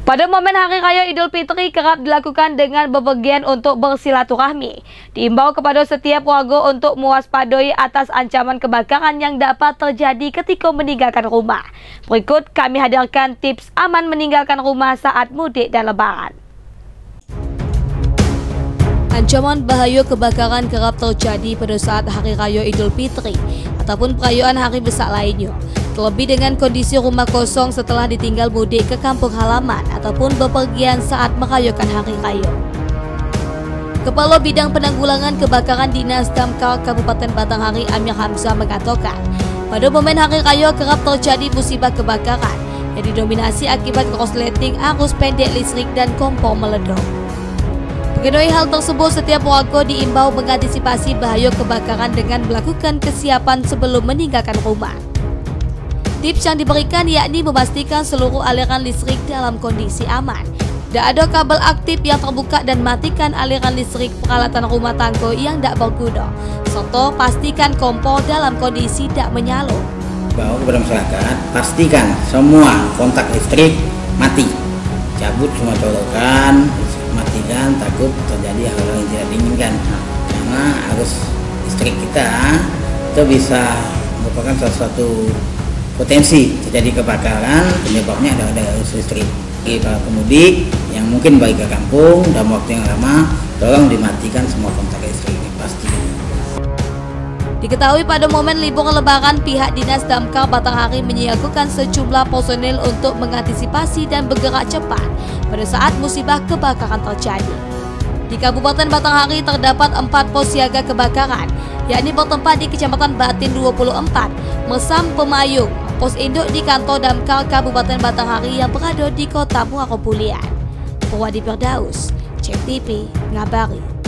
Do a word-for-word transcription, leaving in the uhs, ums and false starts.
Pada momen Hari Raya Idul Fitri kerap dilakukan dengan bepergian untuk bersilaturahmi. Diimbau kepada setiap warga untuk mewaspadai atas ancaman kebakaran yang dapat terjadi ketika meninggalkan rumah. Berikut kami hadirkan tips aman meninggalkan rumah saat mudik dan lebaran. Ancaman bahaya kebakaran kerap terjadi pada saat Hari Raya Idul Fitri ataupun perayaan hari besar lainnya. Terlebih dengan kondisi rumah kosong setelah ditinggal mudik ke kampung halaman ataupun bepergian saat merayakan Hari Raya. Kepala Bidang Penanggulangan Kebakaran Dinas Damkar Kabupaten Batanghari Amir Hamzah mengatakan, pada momen Hari Raya kerap terjadi musibah kebakaran yang didominasi akibat korsleting arus pendek listrik dan kompor meleduk. Mengenai hal tersebut, setiap warga diimbau mengantisipasi bahaya kebakaran dengan melakukan kesiapan sebelum meninggalkan rumah. Tips yang diberikan yakni memastikan seluruh aliran listrik dalam kondisi aman. Tidak ada kabel aktif yang terbuka dan matikan aliran listrik peralatan rumah tangga yang tidak berguna. Serta pastikan kompor dalam kondisi tidak menyala. Bahwa kepada masyarakat, pastikan semua kontak listrik mati. Cabut semua colokan, matikan, takut terjadi hal-hal yang tidak diinginkan. Karena arus listrik kita itu bisa merupakan salah satu potensi terjadi kebakaran, penyebabnya ada ada arus listrik. Bagi para pemudik yang mungkin balik ke kampung dalam waktu yang lama, tolong dimatikan semua kontak listrik ini pasti. Diketahui pada momen libur lebaran, pihak Dinas Damkar Batanghari menyiagakan sejumlah personil untuk mengantisipasi dan bergerak cepat pada saat musibah kebakaran terjadi. Di Kabupaten Batanghari terdapat empat pos siaga kebakaran, yakni bertempat di Kecamatan Batin dua puluh empat, Mesam, Pemayung, pos induk di kantor Damkar Kabupaten Batanghari yang berada di Kota Muara Bulian. Purwadi Firdaus, C T V, ngabari.